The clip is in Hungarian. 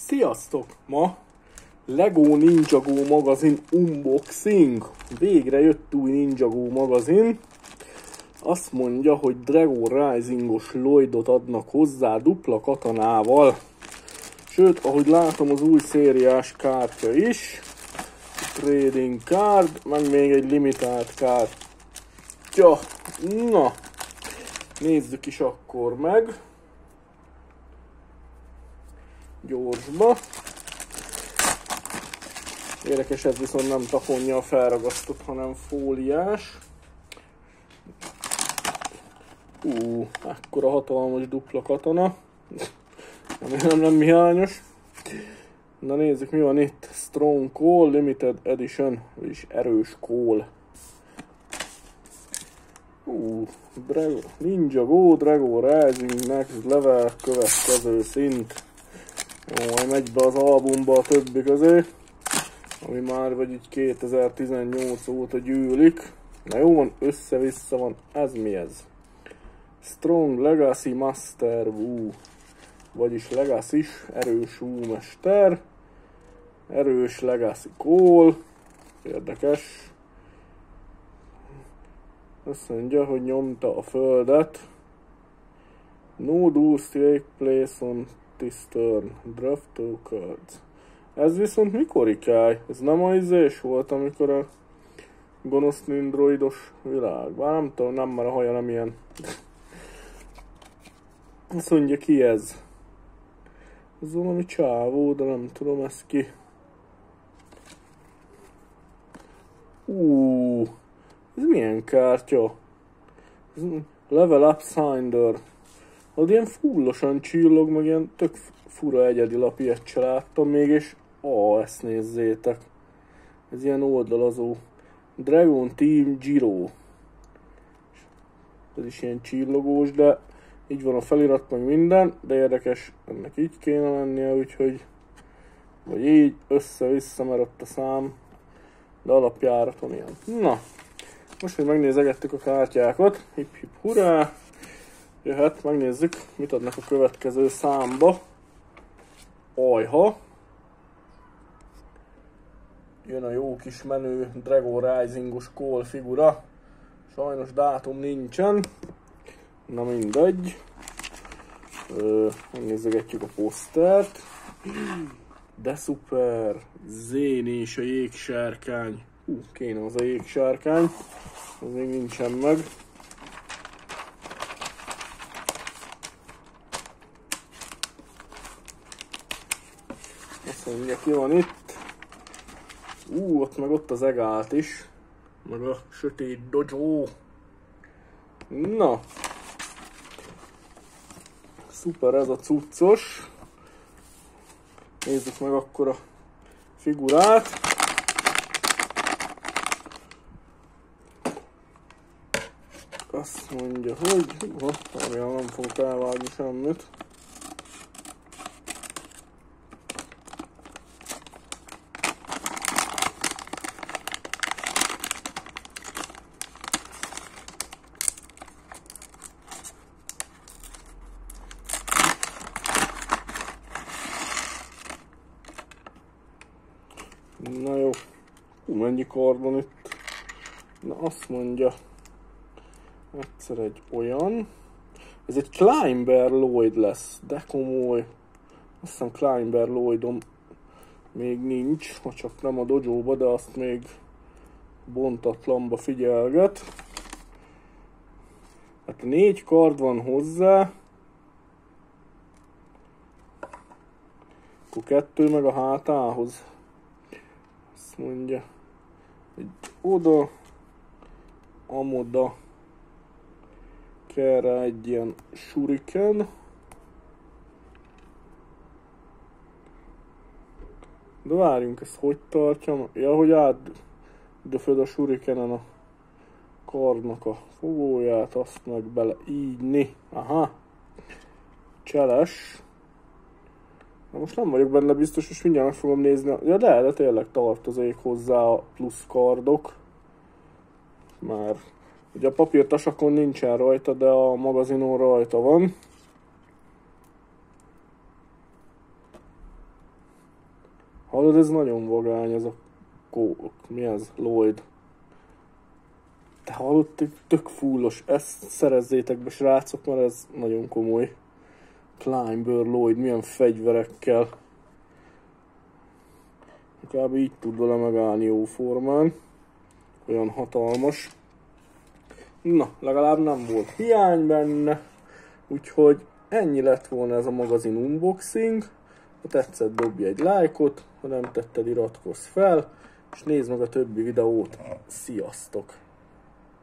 Sziasztok! Ma Lego Ninjago magazin unboxing. Végre jött új Ninjago magazin. Azt mondja, hogy Dragon Rising-os Lloydot adnak hozzá dupla katanával. Sőt, ahogy látom, az új szériás kártya is. Trading card, meg még egy limitált kártya. Na, nézzük is akkor meg. Gyorsba. Érdekes, ez viszont nem takonja felragasztott, hanem fóliás. Ekkora hatalmas dupla katana. Nem hiányos. Na nézzük, mi van itt. Strong Call Limited Edition, vagyis erős Call. Ninjago Dragon Rising Next Level, következő szint. Jó, majd megy be az albumba a többi közé, ami már vagy így 2018 óta gyűlik. Na jó van, össze-vissza van, ez mi ez? Strong Legacy Master Wu, vagyis Legacy-s, erős Wu mester. Erős Legacy Call, érdekes. Azt mondja, hogy nyomta a földet. No duels take place on this turn. Draft two cards. Ez viszont mikor király? Ez nem a izés volt, amikor a gonosz nindroidos világ. Bár nem tudom, nem, már a haja nem ilyen. Azt mondja, ki ez? Ez valami csávó, de nem tudom, ez ki. Ez milyen kártya? Ez Level Up Sinder. Az ilyen fullosan csillog, meg ilyen tök fura egyedi lap, ilyet se láttam még, és ezt nézzétek. Ez ilyen oldalazó. Dragon Team Giro. Ez is ilyen csillogós, de így van a felirat, meg minden, de érdekes, ennek így kéne lennie, úgyhogy vagy így, össze-vissza, mert ott a szám, de alapjáraton ilyen. Na, most, hogy megnézegettük a kártyákat, hip-hip hurrá! Jöhet, megnézzük, mit adnak a következő számba. Ajha. Jön a jó kis menő Dragon Rising-os Call figura. Sajnos dátum nincsen. Na mindegy. Megnézegetjük a posztert. De szuper. Zéni és a jégsárkány. Kéne az a jégsárkány. Az még nincsen meg. Azt mondja, ki van itt. Ott az egált is. Meg a sötét dojo. Na. Szuper ez a cuccos. Nézzük meg akkor a figurát. Azt mondja, hogy... remélem nem fogok elvágni semmit. Na jó, mennyi kard van itt? Na azt mondja, egyszer egy olyan, ez egy Climber Lloyd lesz, de komoly. Azt hiszem Climber Lloydom még nincs, ha csak nem a dojóba, de azt még bontatlanba figyelget. Hát 4 kard van hozzá, akkor 2 meg a hátához. Azt mondja, egy oda, amoda, kell rá egy ilyen shuriken. De várjunk, ezt hogy tartjam? Ja, hogy átdöföd a shurikenen a kardnak a fogóját, azt meg bele ígyni. Aha, cseles. Na most nem vagyok benne biztos, és mindjárt meg fogom nézni. Ja de tényleg tartozék hozzá a plusz kardok. Már ugye a papírtasakon nincsen rajta, de a magazinon rajta van. Hallod, ez nagyon vagány, ez a mi ez? Lloyd. Te hallod, tök fullos. Ezt szerezzétek be, srácok, mert ez nagyon komoly. Climber Lloyd, milyen fegyverekkel. Kb. Így tud vele megállni jó formán. Olyan hatalmas. Na, legalább nem volt hiány benne. Úgyhogy ennyi lett volna ez a magazin unboxing. Ha tetszett, dobj egy lájkot, ha nem tetted, iratkozz fel, és nézd meg a többi videót. Sziasztok!